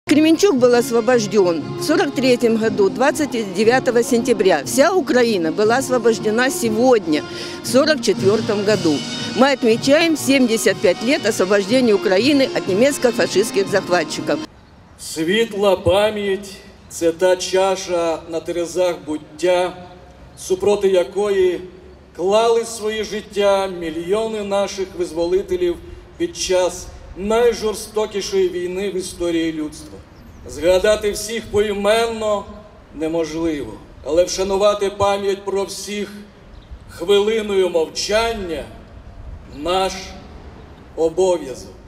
Кременчуг был освобожден в 1943 году, 29 сентября. Вся Украина была освобождена сегодня, в 1944 году. Мы отмечаем 75 лет освобождения Украины от немецко-фашистских захватчиков. Світла пам'ять – це та чаша на терезах буття, супроти якої клали свої життя мільйони наших визволителів під час найжорстокішої війни в історії людства. Згадати всіх поіменно неможливо, але вшанувати пам'ять про всіх хвилиною мовчання – наш обов'язок.